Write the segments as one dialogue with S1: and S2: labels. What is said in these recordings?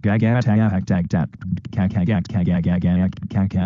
S1: Gagat tag tag tag kagagat kagagat kagat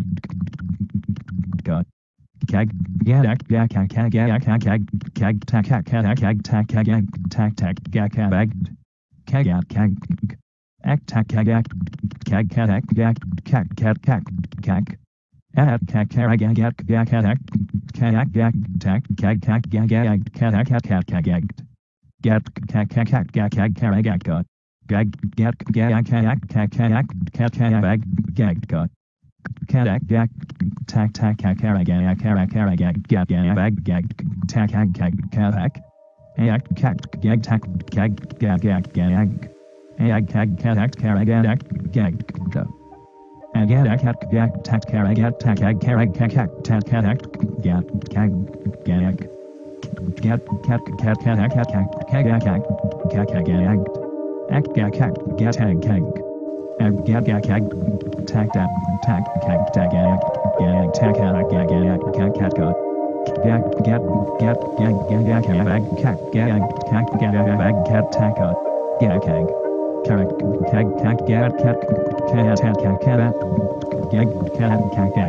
S1: got kag gadak gakag kagak kag kag tak kag kag tak kagak tak tak gakag kagat kag ak tak kagak kag kadak gak kag kag kag kag at kag kagagat gakadak kagak gak tak kag kag gagag kadak kagag get kag kag gakag kagak got gag get gag kayak kayak kakag gag got kadak gag tak tak kakaraga karakaraga gag gag gag tak gag karak ayak kag gag tak gag gag gag gag ayak kag kadak karaga gag go agadak gag tak karaga tak karag kakak tak kadak gag gag gag get kat kat kadak kagak kakagag ak gag get hag kag ag gag kag tak tak tak kag tag gag gag tak gag gag kag kat got gag get gag gag kag kag gag kag gag kat tak got gag kag karak kag kag gag kat kag tak kag kag gag kag kag gag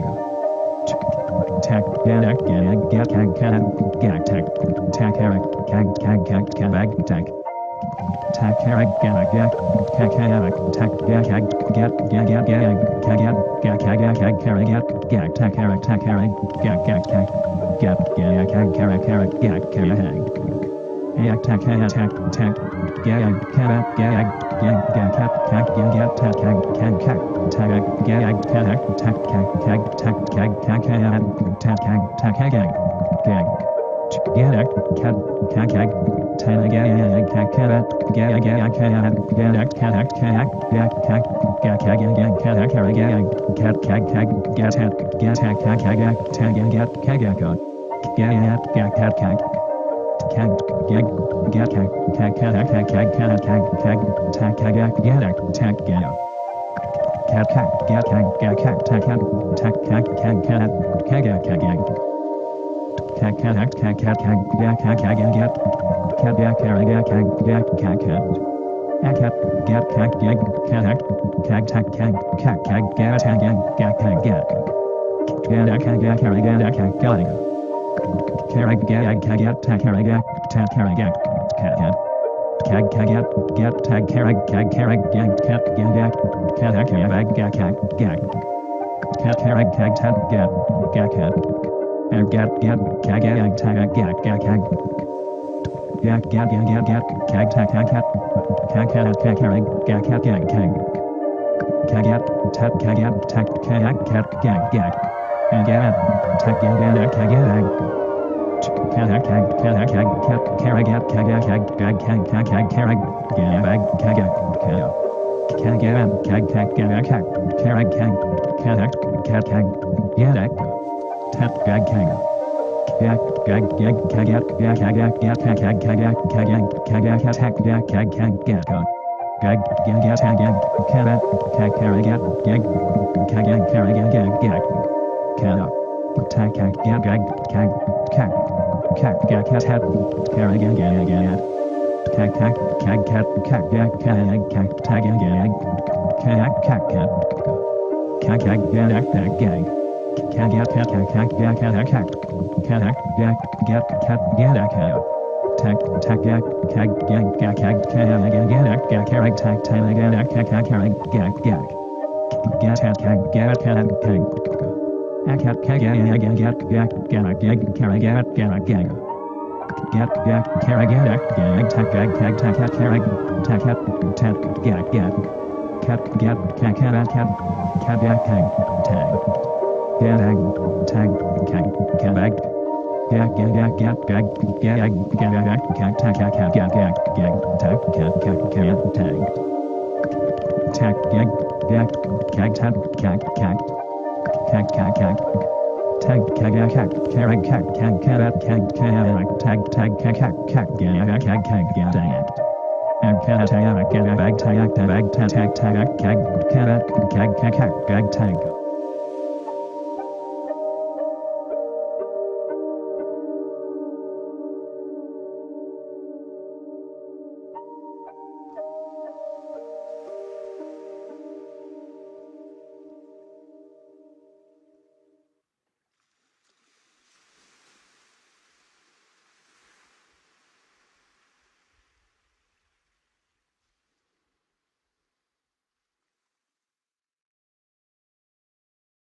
S1: tak gag gag gag kag kag gag tak tak karak kag kag kag kag tak tak karag gag gag kag tak gag gag gag gag gag kag gag kag karag gag tak karag gag gag kag gag gag kag karag gag kag ayak tak tak tak gag kag gag gag gag kag gag tak kag kag tak gag kag tak kag tak kag kag tak tak kag gag gadak kat kakag tanagag kakara gagag kadak gadak kadak kadak gag gagag kadak karagag kat kag kag gatak gatak kakag tagagat kagagot gagat gakat kag kag gag gatak kakak kakag kakag kag takagak gadak tak gadak kat kag gatak gakak takag tak kag kag kagag kagag kag kag kag kag kag gag kag gag kag gag kag gag kag akat gag kag gag kag kag tak kag kag kag gag kag gag kag gag gag kag gag kag kag gag karag gag kag tak karag tak karag kag kag kag gag tak karag kag karag gag kag gag kag kag gag kag kag karag kag tak gag gag gat gat kag ag tag gag gag kag gag gag gag gag kag tak kag kag kag karag gag kag gag kag kagat tak kag tak kag kag gag gag agad tak gag kag kag kag kag kag kag karagat kag kag gag kag kag karag gag kag kag kag kag gag kag karag kag kag kag kag gadak tak gag kag gag gag gag kag gag kag gag kag kag kag tak gag kag kag gag gag gag tak gag kag kag karag gag kag karag gag gag kag tak gag gag kag kag kag gag tak karag gag gag tak kag kag kag gag kag kag tak gag kag kag kag kag gag gag kagat kag kag gag kag kag gag gag kag gadak tak tak gag kag gag gag kag gadak gag karag tak tak gadak kag karag gag gag gatak kag gag kag kag akat kag gag gag gag gag gag karag gag gag gag gag karag gag gag tak gag kag tak karag tak tak gag gag kag gag kag kag kag kag tag gadag tag kag kag gag gag gag gag gag gag kag tak kag gag gag tak kag kag tag tak gag gag kag tak kag kag kag kag tag kag kag karag kag kag kag tag tag kag kag gag kag kag gadak ag kag tag gag tag tag tag kag kag kag kag tag